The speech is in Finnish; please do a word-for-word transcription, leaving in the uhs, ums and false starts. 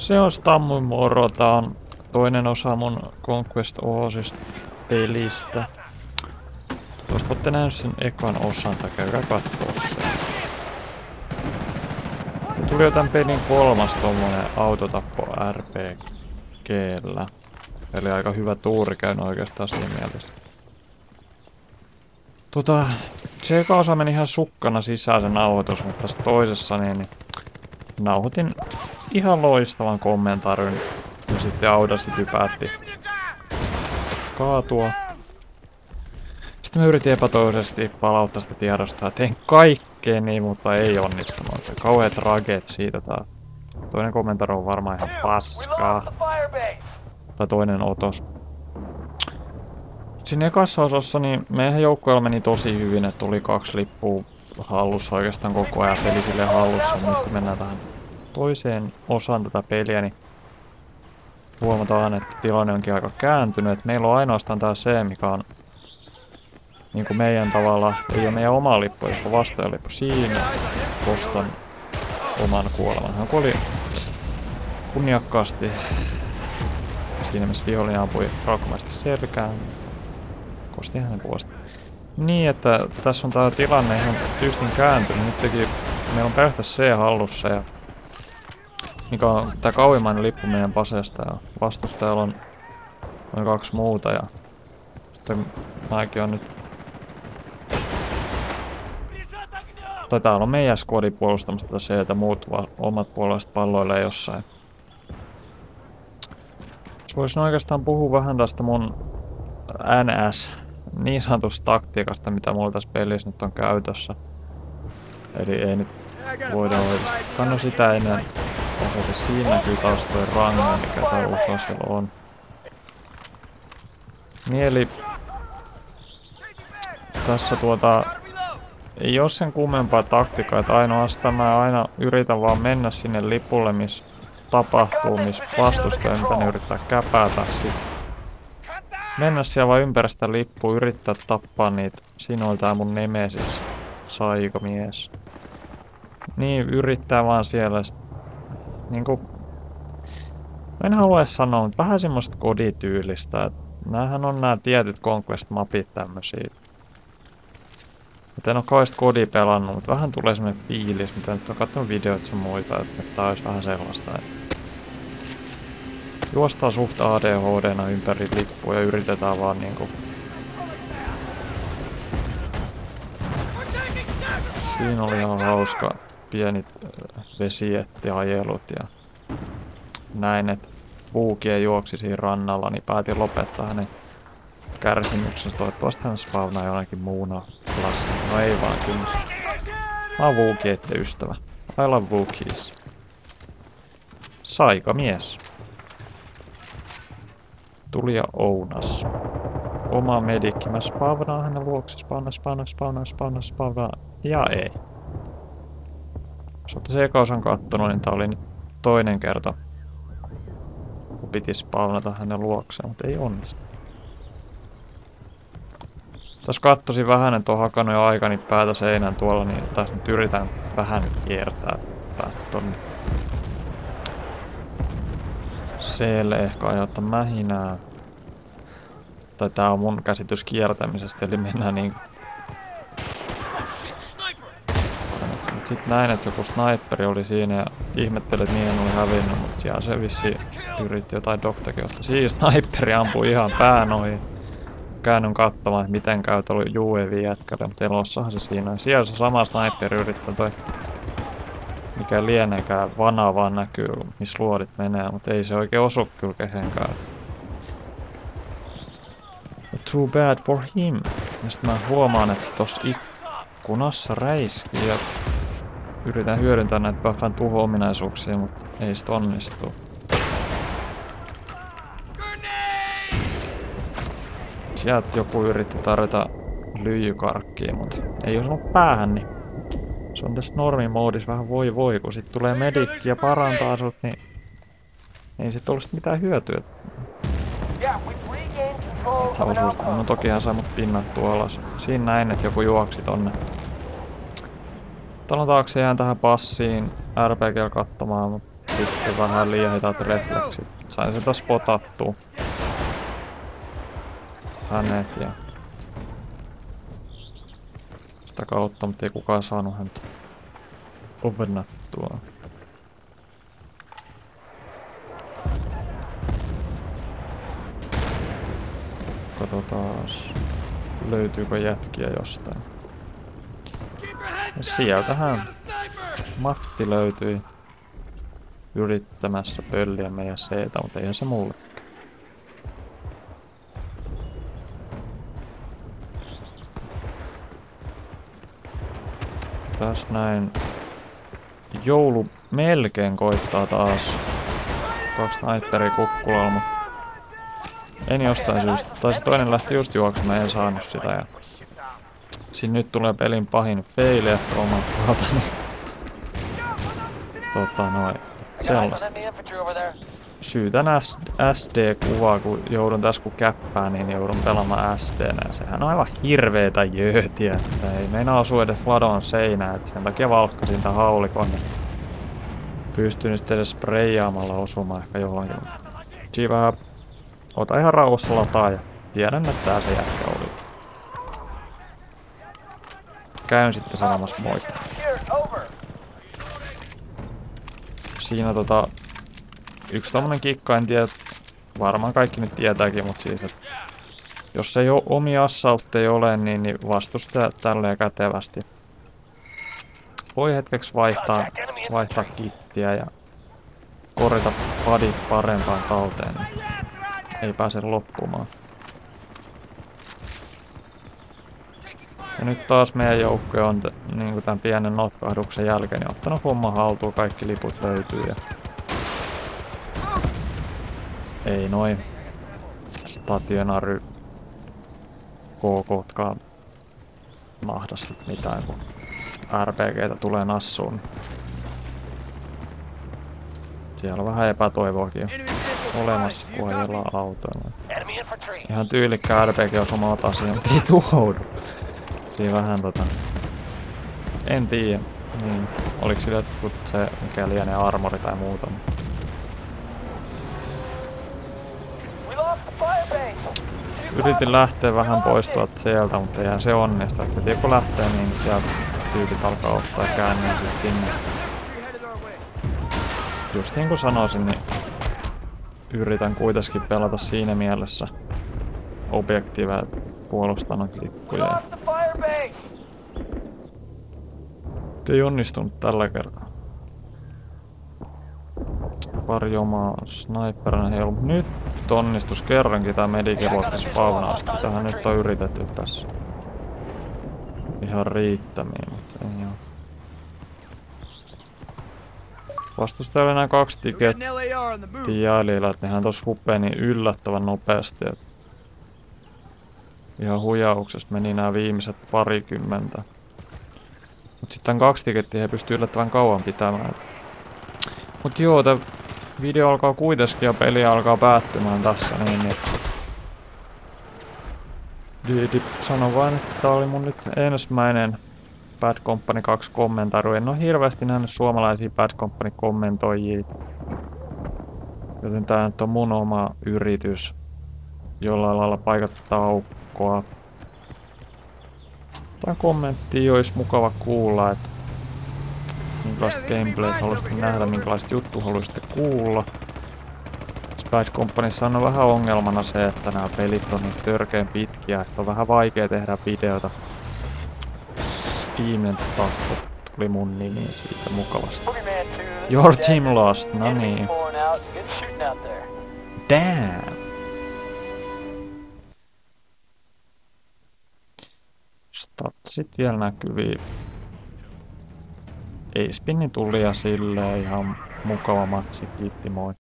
Se on Stammun moro, tää on toinen osa mun Conquest Oasista pelistä. Jos ootte nähnyt sen ekan osan, tai käykää kattoo sen. Tuli jo tän pelin kolmas tommonen autotappo R P G:llä. Eli aika hyvä tuuri käynyt oikeastaan siinä mielessä. Tota, se eka osa meni ihan sukkana sisään se nauhoitus, mutta tässä toisessa niin, niin nauhoitin ihan loistavan kommentaarin. Ja sitten Audacity päätti kaatua. Sitten mä yritin epätoisesti palauttaa sitä tiedosta ja tein kaikkeeni, mutta ei onnistunut. Kauheat raget siitä. Tää toinen kommentaari on varmaan ihan paskaa. Tai toinen otos. Siinä ekassa osassa niin meidän joukkueella meni tosi hyvin, että tuli kaksi lippua hallussa oikeastaan koko ajan, peli silleen hallussa. Nyt kun mennään tähän toiseen osaan tätä peliä, niin huomataan, että tilanne onkin aika kääntynyt. Meillä on ainoastaan tää C, mikä on niin kuin meidän tavalla, ei ole meidän oma lippu, joka vastajalippu. Siinä ostan oman kuoleman. Hän kuoli kunniakkaasti. Siinä missä vihollinen ampui raukkomaisesti selkään. Kosti hänen puolesta. Niin, että tässä on tää tilanne ihan tyystin kääntynyt. Nyt teki, meillä on pelkästään C hallussa ja mikä on tää kauimmainen lippu meidän paseesta ja vastustajalla on noin kaksi muuta ja sitten mäkin on nyt. Tai täällä on meidän squadi puolustamassa tätä C ja muut omat puolueet palloilee jossain. Voisin oikeastaan puhua vähän tästä mun N S niin sanotusta taktiikasta, mitä mulla tässä pelissä nyt on käytössä. Eli ei nyt voida oikeastaan. No sitä ennen osoite. Siinä näkyy taas toi range, mikä tää uusi askel on. Mieli tässä tuota ei oo sen kummempaa taktiikkaa, että ainoastaan mä aina yritän vaan mennä sinne lipulle, missä tapahtuu, missä vastustaja, mitä ne yrittää käpätä. Sit mennä siellä vaan ympäri sitä lippua, yrittää tappaa niitä. Siinä oli tää mun nemesis, saikomies. Niin, yrittää vaan siellä sit, niinku, en halua edes sanoa, mutta vähän semmoista kodityylistä. Näähän on nää tietyt Conquest-mapit tämmösiä. Mutta en oo kauheasti kodia pelannut, mutta vähän tulee semmonen fiilis, mitä nyt on katsonut videoita sun muita, että tää olisi vähän sellaista. Että juostaa suht A D H D:na ympäri lippua ja yritetään vaan niinku. Siinä oli ihan hauska pieni vesietti-ajelut ja näin, että Vuukie juoksi siinä rannalla, niin päätin lopettaa hänen kärsimyksensä. Toivottavasti hän spawnaa jonakin muuna klassina. No ei vaan kyllä. Mä oon Vuukieitten ystävä. I love Vuukies. Saikamies. Tuli ja ounas. Oma medikki. Mä spawnaan hänen luokse. Spawnaa, spawnaa, spawnaa, spawnaa, spawnaa. Ja ei. Jos olette se eka osan kattonut, niin tää oli nyt toinen kerta. Kun piti spawnata hänen luokseen, mutta ei onnistu. Tässä kattosin vähän, että on hakannut jo aikani päätä seinään tuolla, niin tässä nyt yritän vähän kiertää päästä tonne C:lle ehkä aiheuttaa mähinää. Tai tää on mun käsitys kiertämisestä, eli mennään niin. Sitten näin, että joku sniperi oli siinä ja ihmettelin, että niiden oli hävinnyt, mutta siellä se vissiin yritti jotain doktakin ottaa. Siinä sniperi ampui ihan pään ohi. Käännyn katsomaan, että miten käy tuolla U A V-jätkällä, mutta elossahan se siinä. Siellä se sama sniperi yrittää toi, mikä lieneekään, vana vaan näkyy, missä luodit menee, mutta ei se oikein osu kyllä kehenkään. Too bad for him. Ja sit mä huomaan, että se tossa ikkunassa räiskii ja yritän hyödyntää näitä buffan tuho-ominaisuuksia, mutta ei sit onnistu. Sieltä joku yritti tarjota lyijykarkkia, mutta ei osunut päähän, niin se on tässä normimoodissa vähän voi voi, kun sit tulee medikki ja parantaa sut, niin ei sit ollut mitään hyötyä. Sä osuisit, no tokihan sä mut pinnattu alas. Siinä näin, että joku juoksi tonne. Talon taakse jään tähän passiin R P G:llä katsomaan, mutta Sitten vähän liian hitaat refleksit. Sain sitä spotattua. Hänet ja sitä kautta, mutta ei kukaan saanut häntä ovennattua. Katsotaas, löytyykö jätkiä jostain. Ja sieltähän Matti löytyi yrittämässä pölliä meidän seetä, mutta eihän se mulle. Tässä näin. Joulu melkein koittaa taas. Kaksi sniperi kukkulalla, mutta en jostain syystä. Tai se toinen lähti just juoksemaan, en saanut sitä. Ja siinä nyt tulee pelin pahin faili ehkä omalta kohdaltani. Tota noin. Sellaista. Syytän S D-kuvaa, kun joudun tässä kun käppään, niin joudun pelaamaan S D-nä. Ja sehän on aivan hirveetä jöötiä, että ei meinaa osua edes ladon seinään. Et sen takia valkkasin tän haulikon. Pystyn sitten edes spreijaamalla osumaan ehkä johonkin. Siinä vähän ota ihan rauhassa lataa ja tiedän, että tää se jätkä oli. Käyn sitten sanomassa moikka. Siinä tota... Yksi tommonen kikka, en tiedä, varmaan kaikki nyt tietääkin, mutta siis, että jos ei omia assaultteja ole, niin, niin vastustaja tälleen kätevästi. Voi hetkeksi vaihtaa, vaihtaa kittiä ja korjata padit parempaan talteen, niin ei pääse loppumaan. Ja nyt taas meidän joukko on niin tämän pienen notkahduksen jälkeen niin ottanut homman haltuun, kaikki liput löytyy. Ja ei noin stationary K K:tkaan mahda sit mitään, kun R P G:tä tulee nassuun. Siellä on vähän epätoivoakin olemassa, kun ajellaan autoilla. Ihan tyylikkä R P G-osuma ota siihen, mutta ei tuhoudu. Siinä vähän tota... En tiedä. Niin. Oliko sillä se mikä lienee armori tai muuta. Yritin lähteä vähän poistua sieltä, mutta eihän se onnistu. Että kun lähtee, niin sieltä tyypit alkaa ottaa käännön sit sinne. Just niin kuin sanoisin, niin yritän kuitenkin pelata siinä mielessä objektiiveja puolustanut klikkuja. Ei onnistunut tällä kertaa. Pari omaa sniperina heillä, mutta nyt onnistus kerrankin tää medikin luotti spawnaasti. Tähän nyt on yritetty tässä ihan riittämiin, mutta ei oo. Vastustajalla enää kaksi tikettiä jäljellä, että nehän tos hupee niin yllättävän nopeasti. Et ihan hujauksesta meni nää viimeiset parikymmentä. Mut sitten kaksi tikettiä he pystyy yllättävän kauan pitämään. Mut joo, tää video alkaa kuitenkin ja peli alkaa päättymään tässä, niin, niin. Diidi sano vain, että tää oli mun nyt ensimmäinen Bad Company kaksi kommentailu. En oo hirveästi nähnyt suomalaisia Bad Company kommentoijia. Joten tää nyt on mun oma yritys jollain lailla paikata aukkoa. Tää kommenttia olisi mukava kuulla, että minkälaista gameplayt haluaisitte nähdä, minkälaista juttu haluaisitte kuulla. Bad Companyssa on vähän ongelmana se, että nämä pelit on niin törkeen pitkiä, että on vähän vaikea tehdä videota. Steamin tahto tuli mun nimi siitä mukavasti. Your team lost, no niin. Damn! Statsit vielä näkyviin. Ei spinni tuli ja silleen ihan mukava matsi, kiitti moi.